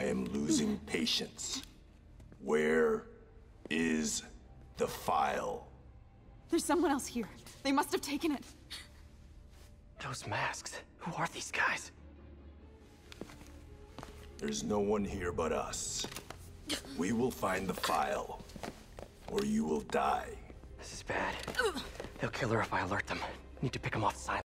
I am losing patience. Where is the file? There's someone else here. They must have taken it. Those masks. Who are these guys? There's no one here but us. We will find the file, or you will die. This is bad. They'll kill her if I alert them. Need to pick them off silently.